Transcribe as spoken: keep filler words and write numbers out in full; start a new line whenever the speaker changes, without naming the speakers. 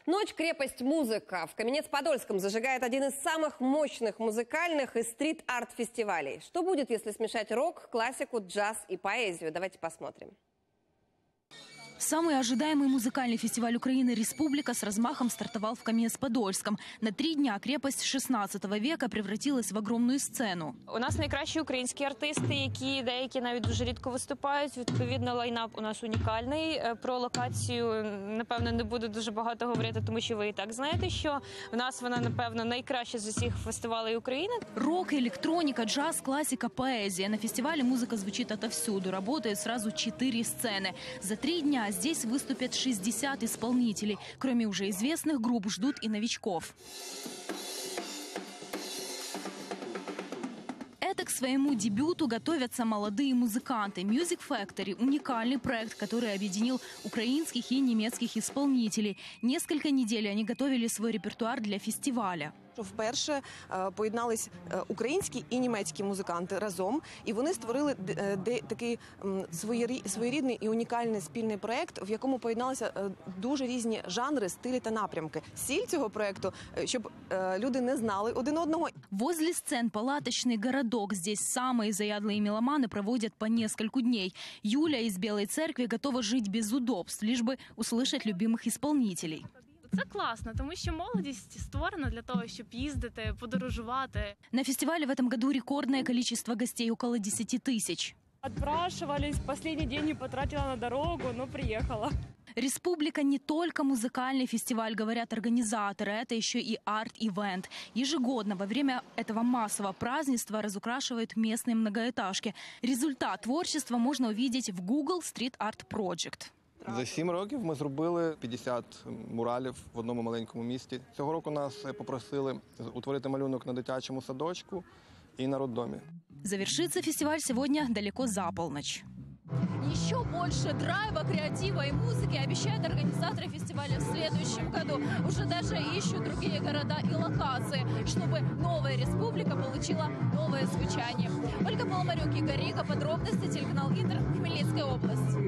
Ночь, крепость, музыка. В Каменец-Подольском зажигает один из самых мощных музыкальных и стрит-арт-фестивалей. Что будет, если смешать рок, классику, джаз и поэзию? Давайте посмотрим.
Самый ожидаемый музыкальный фестиваль Украины «Республика» с размахом стартовал в Кам'янець-Подольськом. На три дня крепость шістнадцятого века превратилась в огромную сцену.
У нас найкращі українські артисти, які деякі навіть дуже рідко виступають. Відповідно, лайнап у нас унікальний. Про локацію, напевно, не буду дуже багато говорити, тому що ви і так знаєте, що в нас вона, напевно, найкраща з усіх фестивалей України.
Рок, электроника, джаз, классика, поэзия. На фестивале музыка звучит отовсюду. Работают сразу четыре сцены. За три дня здесь выступят шестьдесят исполнителей. Кроме уже известных групп, ждут и новичков. Это к своему дебюту готовятся молодые музыканты. Music Factory – уникальный проект, который объединил украинских и немецких исполнителей. Несколько недель они готовили свой репертуар для фестиваля.
Вперше поєднались українські і німецькі музиканти разом, і вони створили такий своєрідний і унікальний спільний проєкт, в якому поєдналися дуже різні жанри, стилі та напрямки. Ціль цього проєкту, щоб люди не знали один одного.
Возле сцен палаточный городок. Здесь самые заядлые меломаны проводят по нескольку дней. Юля из Белой Церкви готова жить без удобств, лишь бы услышать любимых исполнителей.
Це класно, тому що молодість створена для того, щоб їздити, подорожувати.
На фестивале в этом году рекордное количество гостей – около десяти тысяч.
Отпрашивались, последний день не потратила на дорогу, но приехала.
Республика не только музыкальный фестиваль, говорят организаторы, это еще и арт-ивент. Ежегодно во время этого массового празднества разукрашивают местные многоэтажки. Результат творчества можно увидеть в Google Street Art Project.
За сім років ми зробили п'ятдесят муралів в одному маленькому місті. Цього року нас попросили утворити малюнок на дитячому садочку і на роддомі.
Завершится фестиваль сегодня далеко за полночь.
Еще больше драйва, креатива и музыки обещают организаторы фестиваля в следующем году. Уже даже ищут другие города и локации, чтобы новая республика получила новое звучание. Ольга Поломарюк, Игорь Рига, подробности, телеканал Интер, Хмельницкая область.